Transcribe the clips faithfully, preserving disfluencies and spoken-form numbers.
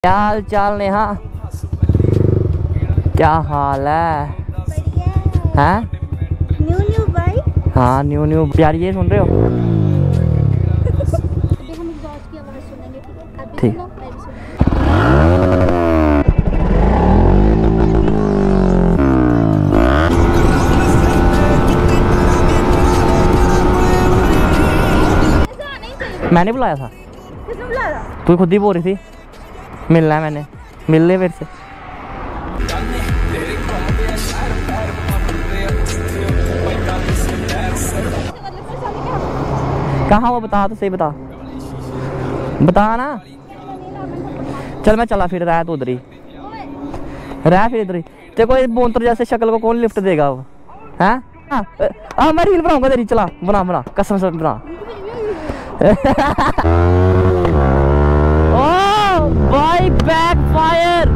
क्या हाल चाल नेहा? क्या हाल है? हैं? New new bike. हाँ न्यू न्यू प्यार, ये सुन रहे हो? अभी हम एग्जॉस्ट की आवाज सुनेंगे, ठीक है? आप भी ठीक। सुनो, मैं भी सुनूंगी। ऐसा नहीं चाहिए। मैंने बुलाया था, किसने बुलाया? तू खुद ही बोल रही थी मिलना है, मैंने मिल ले मेरे से। कहाँ वो बता तो सही, बता बता ना। चल मैं चला फिर, रहा तो उधर ही रहा, फिर इधर ही। तेरे को बोंतर जैसे शक्ल को कौन लिफ्ट देगा वो, हैं? हाँ हाँ, मैं रील बनाऊंगा तेरी, चला बना बना, कसम से बना। ओ भाई backfire.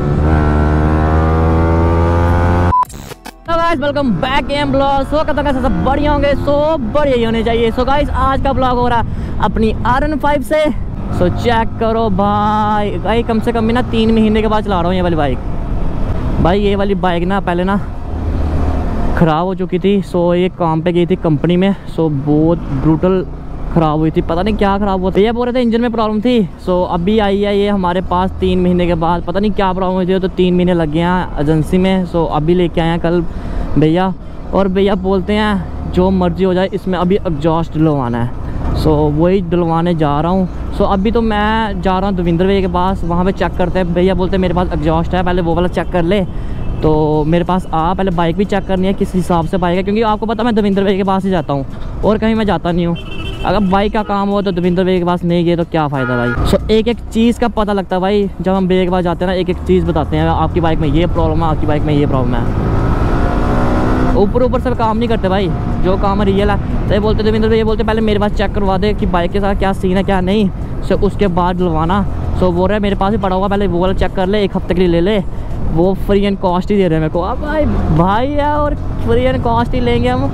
Guys welcome back game blog. So कब तक सब बढ़िया होंगे, सो बढ़िया ही होने चाहिए। सो गाइस आज का ब्लॉग हो रहा अपनी आर वन फाइव से। सो चेक करो भाई, भाई कम से कम भी ना तीन महीने के बाद चला रहा हूँ ये वाली बाइक। भाई ये वाली बाइक ना पहले ना ख़राब हो चुकी थी। सो ये काम पे गई थी कंपनी में, सो बहुत ब्रूटल ख़राब हुई थी, पता नहीं क्या ख़राब हुआ था। ये बोल रहे थे इंजन में प्रॉब्लम थी। सो अभी आई है ये हमारे पास तीन महीने के बाद, पता नहीं क्या प्रॉब्लम हुई थी। तो तीन महीने लग गए हैं एजेंसी में। सो अभी लेके आए हैं कल भैया, और भैया बोलते हैं जो मर्जी हो जाए इसमें अभी एग्जॉस्ट डलवाना है। सो वही डलवाने जा रहा हूँ। सो अभी तो मैं जा रहा हूँ दविंदर भैया के पास, वहाँ पे चेक करते हैं। भैया बोलते हैं मेरे पास एग्जॉस्ट है, पहले वो वाला चेक कर ले। तो मेरे पास आ, पहले बाइक भी चेक करनी है किस हिसाब से बाइक है, क्योंकि आपको पता मैं दविंदर भैया के पास ही जाता हूँ और कहीं मैं जाता नहीं हूँ। अगर बाइक का काम हो तो दविंदर भैया के पास नहीं गए तो क्या फ़ायदा भाई। सो एक एक चीज़ का पता लगता है भाई, जब हम भैया के पास जाते हैं ना, एक एक चीज़ बताते हैं आपकी बाइक में ये प्रॉब्लम है, आपकी बाइक में ये प्रॉब्लम है। ऊपर ऊपर से काम नहीं करते भाई, जो काम रियल है। तो ये बोलते दविंदर भैया बोलते पहले मेरे पास चेक करवा दे कि बाइक के साथ क्या सीन है क्या नहीं, सो उसके बाद डलवाना। सो बोल रहे हैं मेरे पास ही पड़ा होगा, पहले वो वाला चेक कर ले, एक हफ्ते के लिए ले ले, वो फ्री एंड कॉस्ट ही दे रहे हैं मेरे को। अब भाई भाई है और फ्री एंड कॉस्ट ही लेंगे हम।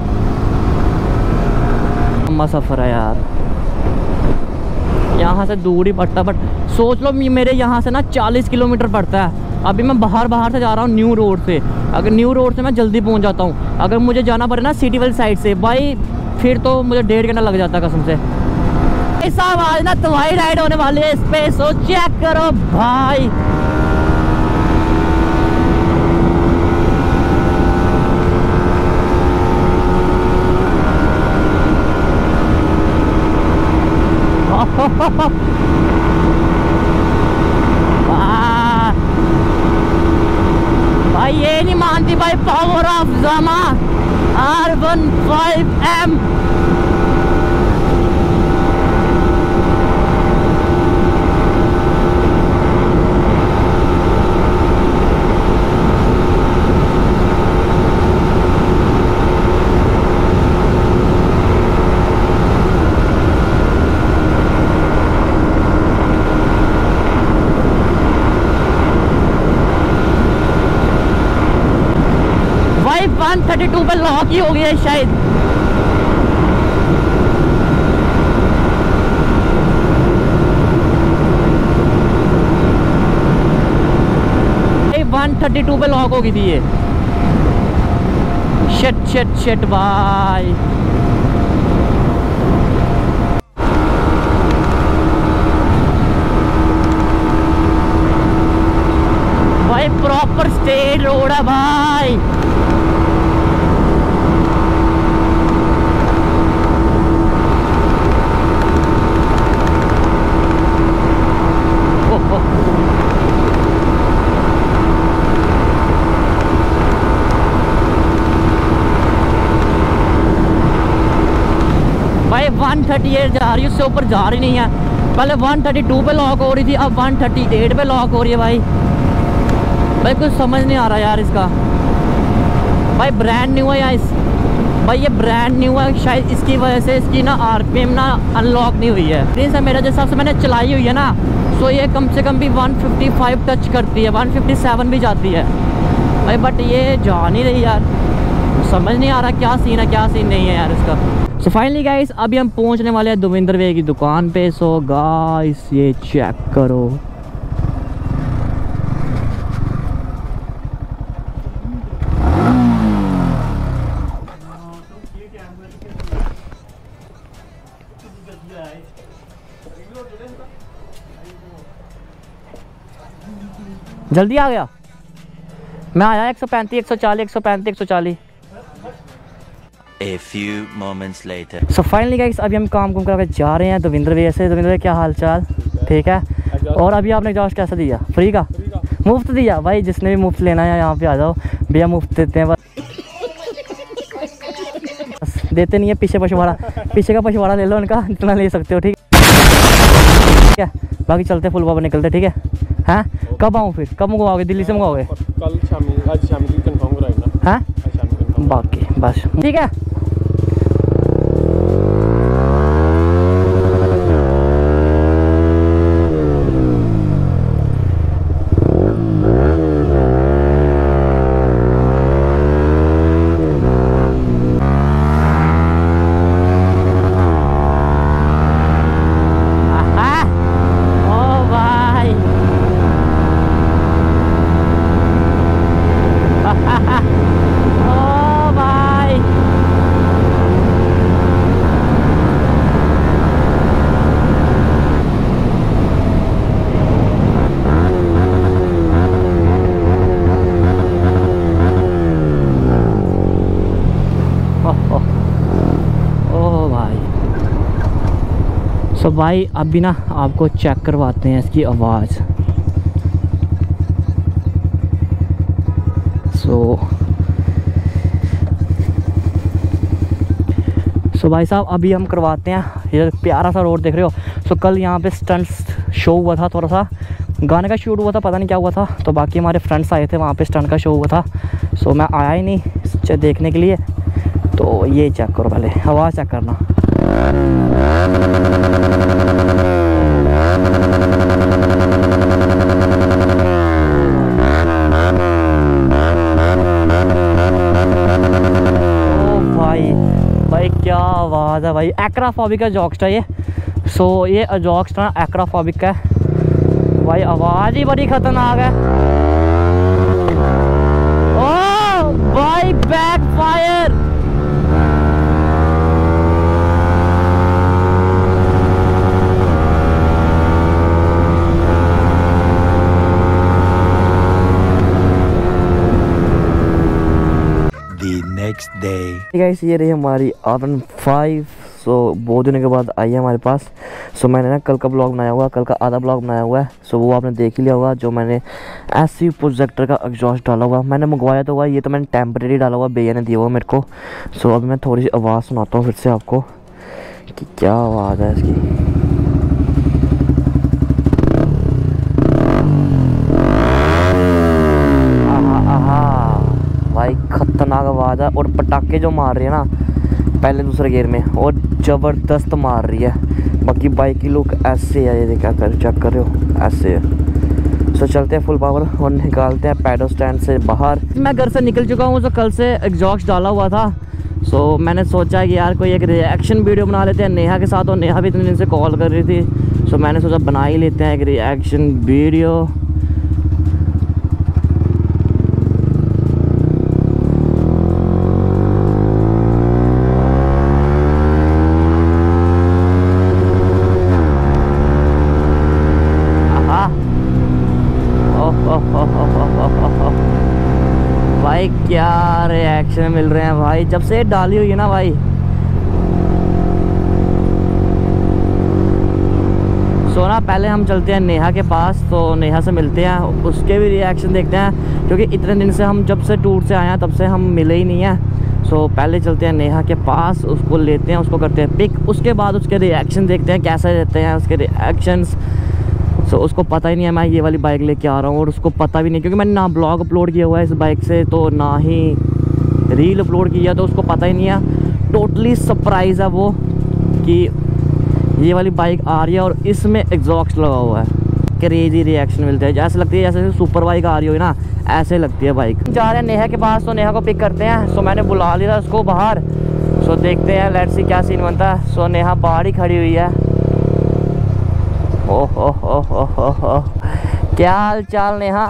लंबा सफ़र है यार, यहाँ से दूर ही पड़ता, बट सोच लो मेरे यहाँ से ना चालीस किलोमीटर पड़ता है। अभी मैं बाहर बाहर से जा रहा हूँ न्यू रोड से। अगर न्यू रोड से मैं जल्दी पहुँच जाता हूँ, अगर मुझे जाना पड़े ना सिटी वाली साइड से भाई, फिर तो मुझे डेढ़ घंटा लग जाता है कसम से। ऐसा आज ना तुम्हारी राइड होने वाली है इस पे, सो चेक करो भाई। भाई ये नहीं मानती भाई, पावर ऑफ ज़मा R one five M. One thirty two पे लॉक ही हो गया है शायद। वन थर्टी टू पे लॉक हो गई थी ये। शिट शिट शिट भाई। भाई प्रॉपर स्टेट रोड है भाई। भाई वन थर्टी एट जा रही है, उससे ऊपर जा रही नहीं है। पहले वन थर्टी टू पे लॉक हो रही थी, अब वन थर्टी एट पे लॉक हो रही है भाई। भाई कुछ समझ नहीं आ रहा यार इसका। भाई ब्रांड न्यू है या इस भाई ये ब्रांड न्यू है, शायद इसकी वजह से इसकी ना आरपीएम ना अनलॉक नहीं हुई है। प्लीज़ मेरा जिस हिसाब से मैंने चलाई हुई है ना, सो ये कम से कम भी वन फिफ्टी फाइव टच करती है, वन फिफ्टी सेवन भी जाती है भाई। बट ये जा नहीं रही यार, समझ नहीं आ रहा क्या सीन है क्या सीन नहीं है यार इसका। सो फाइनली गाइस अभी हम पहुंचने वाले हैं दविंदर भैया की दुकान पे। सो गाइस ये चेक करो जल्दी आ गया। मैं आया एक सौ पैंतीस एक सौ चालीस एक सौ पैंतीस एक सौ चालीस। A few moments later. So finally guys अभी हम काम कुम करके जा रहे हैं दविंद्र भैया से। दविंद्र भैया क्या हाल चाल? ठीक है। और अभी आपने एग्जॉस्ट कैसा दिया? फ्री का? मुफ्त दिया भाई। जिसने भी मुफ्त लेना है यहाँ पे आ जाओ भैया, मुफ्त देते हैं। बस देते नहीं है। पीछे पछवाड़ा, पीछे का पछवाड़ा ले लो उनका, इतना ले सकते हो। ठीक है, बाकी चलते फुल बाबा निकलते। ठीक है हैं? कब आऊँ फिर? कब मंगवाओगे? दिल्ली से मंगवाओगे? कल शाम, आज शाम की कंफर्म कराएगा हैं? बाकी बस ठीक है। तो भाई अभी ना आपको चेक करवाते हैं इसकी आवाज़। सो सो भाई साहब अभी हम करवाते हैं। ये प्यारा सा रोड देख रहे हो। सो कल यहाँ पे स्टंट्स शो हुआ था, थोड़ा सा गाने का शूट हुआ था, पता नहीं क्या हुआ था। तो बाकी हमारे फ्रेंड्स आए थे वहाँ पे, स्टंट का शो हुआ था। सो मैं आया ही नहीं देखने के लिए। तो ये चेक करो, पहले आवाज़ चेक करना। भाई क्या आवाज़ है भाई। एक्राफोबिक का जॉक्स है ये। सो ये जॉक्स ना एक्राफोबिक का है भाई। आवाज़ ही बड़ी खतरनाक है। ओ भाई backfire. Next day. Guys ये रही हमारी आर वन फाइव। सो बहुत दिनों के बाद आई है हमारे पास। सो मैंने ना कल का ब्लॉग बनाया हुआ, कल का आधा ब्लॉग बनाया हुआ है। सो वो आपने देख ही लिया होगा, जो मैंने एससी प्रोजेक्टर का एग्जॉस्ट डाला हुआ। मैंने मंगवाया तो हुआ, ये तो मैंने टेम्परेरी डाला हुआ, भैया ने दिया हुआ मेरे को। सो अभी मैं थोड़ी सी आवाज़ सुनाता हूँ फिर से आपको कि क्या आवाज़ है इसकी। भाई खतरनाक आवाज़ है। और पटाखे जो मार रही है ना पहले दूसरे गियर में, और ज़बरदस्त मार रही है। बाकी बाइक की लुक ऐसे है, ये देखा कर चेक कर रहे हो, ऐसे है। सो चलते हैं फुल पावर और निकालते हैं पैडल स्टैंड से बाहर। मैं घर से निकल चुका हूँ। तो कल से एग्जॉस्ट डाला हुआ था। सो मैंने सोचा कि यार कोई एक रिएक्शन वीडियो बना लेते हैं नेहा के साथ। और नेहा भी इतने दिन से कॉल कर रही थी। सो मैंने सोचा बना ही लेते हैं एक रिएक्शन वीडियो। भाई क्या रिएक्शन मिल रहे हैं भाई जब से डाली हुई है ना भाई। सो ना पहले हम चलते हैं नेहा के पास। तो नेहा से मिलते हैं, उसके भी रिएक्शन देखते हैं, क्योंकि इतने दिन से हम जब से टूर से आए हैं तब से हम मिले ही नहीं हैं। सो पहले चलते हैं नेहा के पास, उसको लेते हैं, उसको करते हैं पिक। उसके बाद उसके रिएक्शन देखते हैं कैसे रहते हैं उसके रिएक्शंस। सो उसको पता ही नहीं है मैं ये वाली बाइक लेके आ रहा हूँ, और उसको पता भी नहीं, क्योंकि मैंने ना ब्लॉग अपलोड किया हुआ है इस बाइक से, तो ना ही रील अपलोड किया, तो उसको पता ही नहीं है। टोटली सरप्राइज़ है वो कि ये वाली बाइक आ रही है और इसमें एग्जॉस्ट लगा हुआ है। क्रेजी रिएक्शन मिलते हैं, जैसे लगती है जैसे सुपर बाइक आ रही हो ना, ऐसे लगती है बाइक। जा रहे हैं नेहा के पास, तो नेहा को पिक करते हैं। सो मैंने बुला लिया उसको बाहर। सो देखते हैं लेट्स सी क्या सीन बनता है। सो नेहा बाहर ही खड़ी हुई है। ओह ओह ओह ओह ओह, क्या हाल चाल नेहा?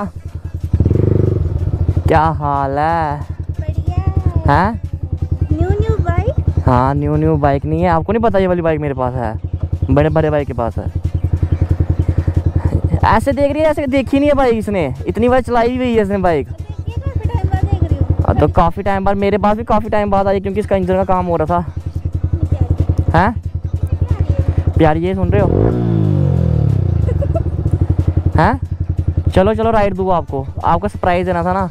क्या हाल है? बढ़िया है। हैं? New new bike. हाँ न्यू न्यू बाइक नहीं है, आपको नहीं पता ये वाली बाइक मेरे पास है, बड़े बड़े भाई के पास है। ऐसे देख रही है ऐसे देखी नहीं है बाइक इसने, इतनी बार चलाई हुई है इसने बाइक। हाँ तो काफ़ी टाइम बाद मेरे पास भी काफ़ी टाइम बाद आई क्योंकि इसका इंजन का काम हो रहा था। हैं प्यारी ये सुन रहे हो? हैं चलो चलो राइड दूँ आपको, आपका सरप्राइज देना था ना।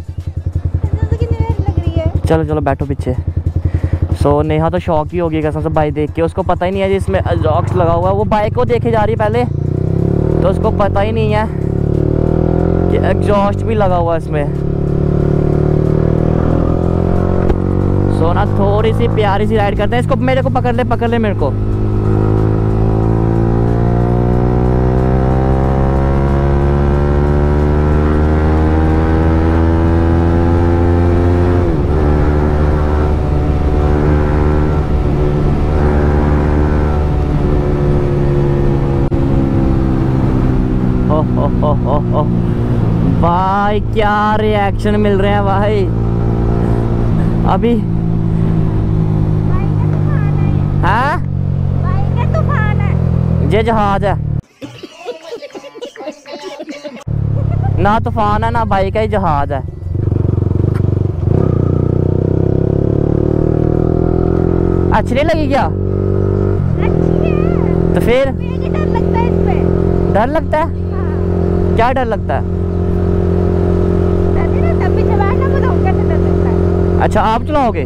चलो चलो बैठो पीछे। सो so, नेहा तो शौक ही होगी कसम से बाइक देख के, उसको पता ही नहीं है जी इसमें एग्जॉस्ट लगा हुआ है। वो बाइक को देखे जा रही है पहले तो उसको पता ही नहीं है कि एग्जॉस्ट भी लगा हुआ है इसमें। सो so, ना थोड़ी सी प्यारी सी राइड करते हैं। इसको मेरे को पकड़ ले पकड़ ले मेरे को। हो हो हो हो भाई क्या रिएक्शन मिल रहे हैं भाई अभी। हाँ ये जहाज है ना, तूफान है ना बाइक है, जहाज है। अच्छी नहीं लगी क्या? तो फिर डर लगता है इसमें। डर लगता है? क्या डर लगता है? अच्छा आप चलाओगे?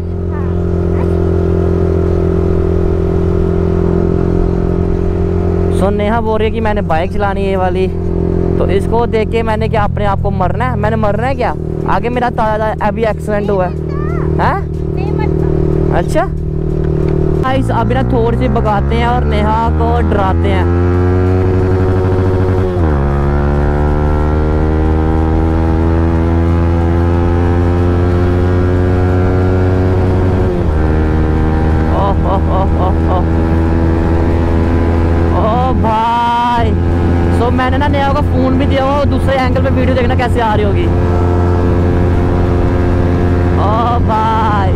सो नेहा बोल रही है कि मैंने बाइक चलानी है ये वाली, तो इसको देख के मैंने क्या अपने आप को मरना है? मैंने मरना है क्या? आगे मेरा ताजा अभी एक्सीडेंट हुआ है। अच्छा गाइस अभी ना थोड़ी सी भगाते हैं और नेहा को डराते हैं। भाई सो so, मैंने ना नेहा को फोन भी दिया हुआ, दूसरे एंगल पे वीडियो देखना कैसे आ रही होगी। ओ भाई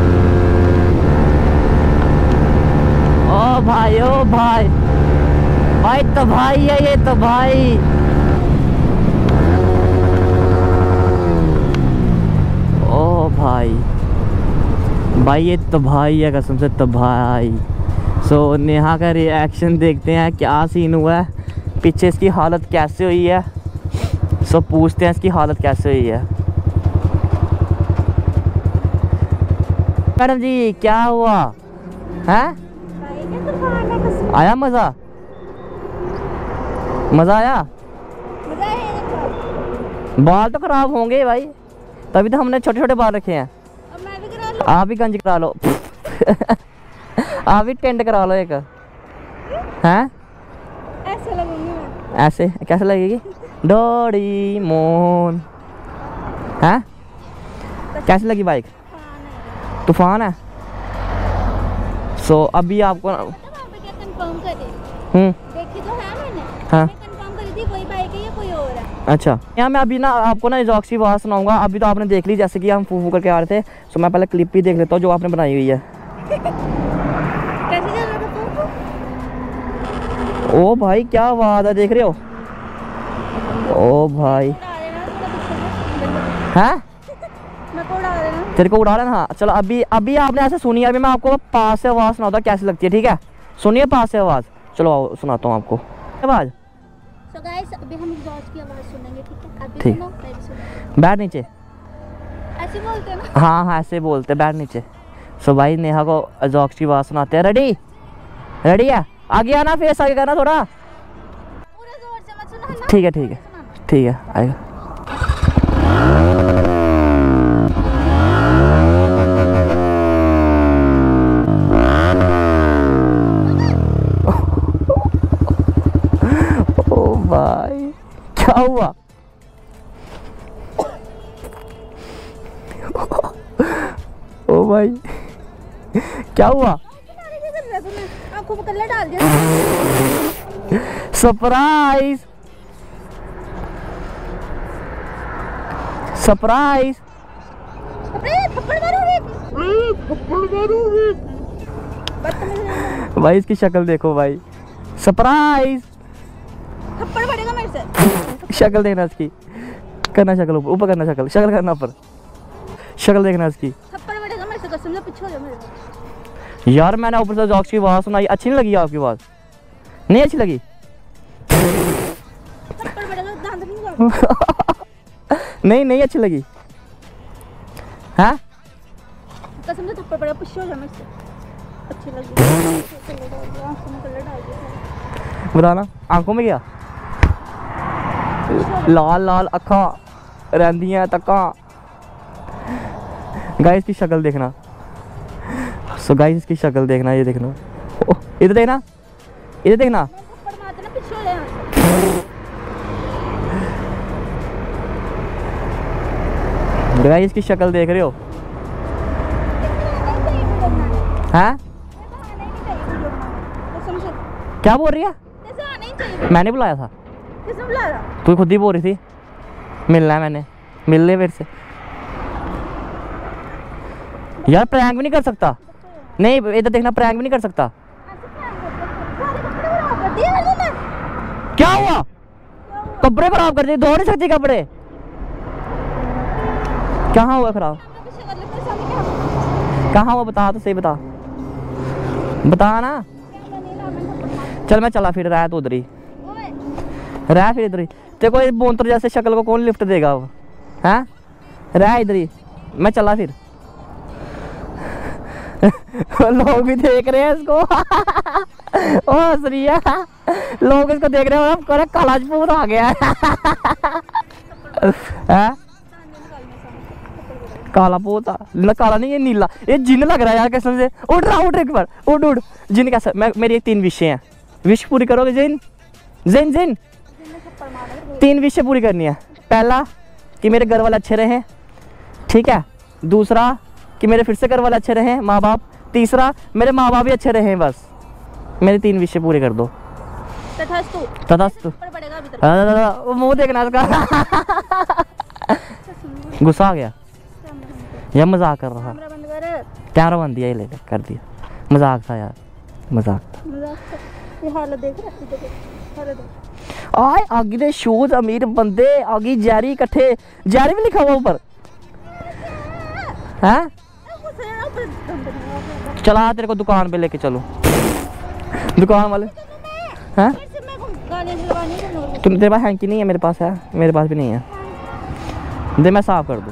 ओ भाई ओ भाई भाई तो भाई है ये तो भाई। ओ भाई भाई ये तो भाई है कसम से तो भाई। सो so, नेहा का रिएक्शन देखते हैं क्या सीन हुआ है, पीछे इसकी हालत कैसे हुई है। सो so, पूछते हैं इसकी हालत कैसे हुई है। मैडम जी क्या हुआ है? आया मज़ा? मज़ा आया? बाल तो खराब होंगे भाई, तभी तो हमने छोटे छोटे बाल रखे हैं। आप भी गंज करा लो आप भी टेंट करा लो एक। हैं ऐसे लगेंगी मैं। ऐसे कैसे लगेगी? डोरी मोन। हैं कैसे लगी बाइक? तूफान है। सो so, अभी आपको कंफर्म करी। हम्म देखी तो है मैंने। हाँ कंफर्म करी थी, वही बाइक है या कोई और है? अच्छा यहाँ मैं अभी ना आपको ना एग्जॉस्ट की आवाज़ सुनाऊंगा। अभी तो आपने देख ली जैसे कि हम फू फू करके आ रहे थे। सो मैं पहले क्लिप ही देख लेता हूँ जो आपने बनाई हुई है। कैसे चल रहा था फू? ओ भाई क्या आवाज़ है देख रहे हो? ओ भाई हैं तेरे को उड़ा लेना। हाँ चलो अभी अभी आपने ऐसे सुनी है, अभी मैं आपको पास से आवाज़ सुनाता हूँ कैसी लगती है, ठीक है? सुनिए पास से आवाज़। चलो आओ सुनाता हूँ आपको आवाज़। So guys, अभी हम एग्जॉस्ट की आवाज़ सुनेंगे, ठीक है? आप भी ठीक। सुनो, मैं भी सुनूंगी। बैठ नीचे। ऐसे बोलते हैं ना? हाँ हाँ ऐसे बोलते बैठ नीचे। सो भाई नेहा को एग्जॉस्ट की आवाज़ सुनाते हैं। रेडी रेडी है? आगे आना, फेस आगे करना थोड़ा। पूरे जोर से मत सुनाना। ठीक है ठीक है ठीक है आएगा। ओ भाई क्या हुआ? ओ भाई क्या हुआ? आपको कलर डाल दिया। Surprise surprise. थप्पड़ मारोगे? थप्पड़ मारोगे? भाई इसकी शक्ल देखो भाई। सरप्राइज। थप्पड़ पड़ेगा मेरे से। शक्ल देखना इसकी, करना शक्ल ऊपर, ऊपर करना शक्ल, शक्ल करना ऊपर, शक्ल देखना इसकी। थप्पड़ पड़ेगा मेरे से, कसम से पीछे हो जा मेरे से। यार मैंने ऊपर से जॉक्स की आवाज़ सुनाई, अच्छी नहीं लगी आपकी आवाज़? नहीं अच्छी लगी? थप्पड़ पड़ेगा, दांत नहीं निकाल। नहीं नहीं अच्छी लगी? हाँ कसम से थप्पड़ पड़ेगा, पीछे हो जा मेरे से। अच्छी लगी। कलर डाल दिया, आंखों में कलर डाल दिया। बताना आंखों में क्या? लाल लाल अखा रही तका। गाइस की शक्ल देखना। सो गाइस इसकी शक्ल देखना, ये देखना, इधर देखना, इधर देखना। थप्पड़ मारते ना, पीछे हो जा। गाइस इसकी शक्ल देख रहे हो? हाँ कसम से क्या बोल रही है? कैसे आना ही चाहिए। मैंने बुलाया था, किसने बुलाया? तू खुद ही बोल रही थी मिलना है, मैंने मिल ले मेरे से। यार प्रैंक भी नहीं कर सकता? नहीं इधर देखना, प्रैंक भी नहीं कर सकता। क्या हुआ? कपड़े खराब कर दिए, धो नहीं सकती कपड़े? कहाँ हुआ खराब? कहाँ हुआ बता तो सही, बता बता ना। चल मैं चला फिर, रहा तो उधर ही रह, फिर इधर ही। तेरे को बोंतर जैसे शक्ल को कौन लिफ्ट देगा वो? हैं रह इधर ही, मैं चला फिर। लोग भी देख रहे हैं इसको। ओ हंस रही है, लोग इसको देख रहे हैं, और कालाजपूत आ गया है। काला पोता ना, काला नहीं ये नीला, ये जिन लग रहा है यार कसम से। उठ रहा, उठ एक बार, उठ उठ। जिन कैसा? मैं मेरी एक तीन विशें हैं, विश पूरी करोगे जिन? जिन जिन तीन विशें पूरी करनी है। पहला कि मेरे घर वाले अच्छे रहें, ठीक है। दूसरा कि मेरे फिर से घर वाले अच्छे रहें, माँ बाप। तीसरा मेरे माँ बाप भी अच्छे रहें, बस मेरी तीन विशें पूरी कर दो। तथास्तु। तथास्तु। वो मुँह देखना इसका। गुस्सा आ गया या मजाक कर रहा? कैमरा बंद कर। कैमरा बंद दिया, ये ले ले कर दिया। मजाक था यार, मजाक था। मजाक कर। ये हालत देख रहा है, देख हालत देख। आए आगे दे शूज अमीर बंदे, आगे जैरी इकट्ठे, जैरी भी लिखा हुआ ऊपर। हैं चला तेरे को दुकान पे लेके चलो, दुकान वाले। हैं तुम, तेरे पास हैंकी नहीं है? मेरे पास है, मेरे पास भी नहीं है। दे मैं साफ कर दूँ।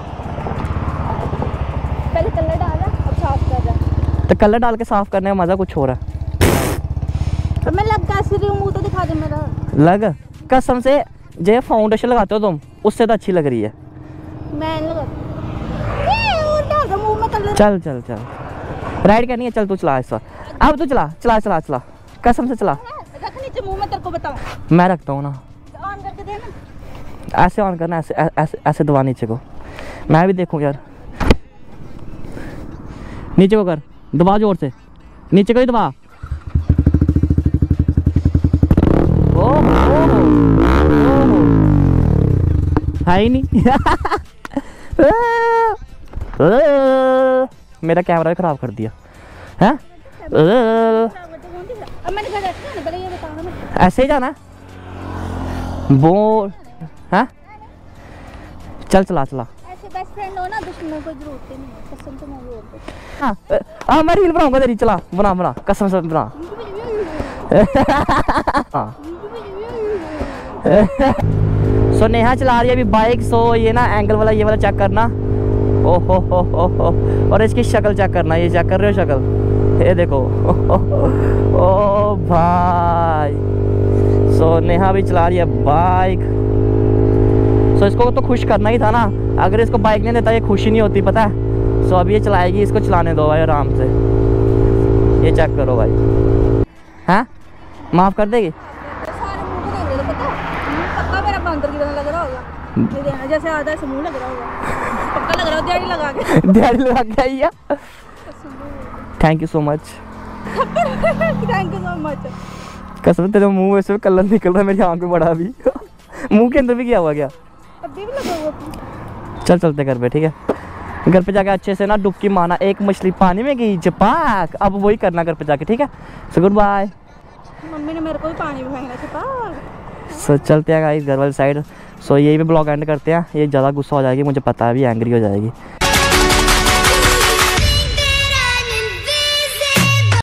पहले कलर डाला, अब साफ कर रहा। तो कलर डाल के साफ करने का मजा कुछ हो रहा है। तो मैं लग कैसे रही हूँ, मुंह तो दिखा दे मेरा। लग कसम से, जो फाउंडेशन लगाते हो तुम, उससे तो अच्छी लग रही है। मैं लगा और डाल दो मुंह में कलर। चल चल चल, राइड करनी है, चल तू चला इस बार। अब तू चला चला चला चला, कसम से चला। रख नीचे मुंह में, तेरे को बताऊं। मैं रखता हूँ ना, ऑन करके दे ना। ऐसे ऑन करना, ऐसे ऐसे ऐसे दबा नीचे को। मैं भी देखूँ यार, नीचे को कर, दबा जोर से, नीचे को ही दबा। ओह है ही नहीं। मेरा कैमरा भी खराब कर दिया है। अब मैंने घर रखा है, पहले ये बताओ ना। ऐसे ही जाना बोल है। चल चला चला। ऐसे बेस्ट फ्रेंड हो ना, दुश्मन कोई जरूरत ही नहीं है, कसम से मैं बोल रही हाँ हाँ, मैं रील बनाऊंगा तेरी, चला बना बना, कसम से बना। सो नेहा चला रही है अभी बाइक। सो ये ना एंगल वाला, ये वाला चेक करना। ओ हो हो हो हो, और इसकी शक्ल चेक करना। ये चेक कर रहे हो शक्ल, ये देखो। ओ भाई, सो नेहा भी चला रही है बाइक। सो इसको तो खुश करना ही था ना, अगर इसको बाइक नहीं देता ये खुशी नहीं होती, पता है। सो अब ये चलाएगी, इसको चलाने दो भाई आराम से। ये चेक करो भाई, हाँ माफ़ कर देगी। सारे मुंह को देख रहे थे, पता पक्का मेरा बंदर की तरह लग रहा होगा। ये देखना, जैसे आधा ऐसे मुंह लग रहा होगा, पक्का लग रहा है, दिहाड़ी लगा के। दिहाड़ी लगा के आई है। Thank you so much. Thank you so much. कसम तेरे मुंह में से कलर निकल रहा है, मेरी आंख में बड़ा भी। मुंह के अंदर भी क्या हुआ क्या? अभी भी लगा हुआ। चल चलते घर पे, ठीक है। घर पे जाके अच्छे से ना डुबकी मारना, एक मछली पानी में गई चपाक, अब वही करना घर पे जाके, ठीक है। So good bye. मम्मी ने मेरे को भी पानी में फेंकना, छुपा सो चलते हैं गाइस घर वाली साइड। सो यही पे ब्लॉग एंड करते हैं, ये ज़्यादा गुस्सा हो जाएगी मुझे पता है, अभी एंग्री हो जाएगी।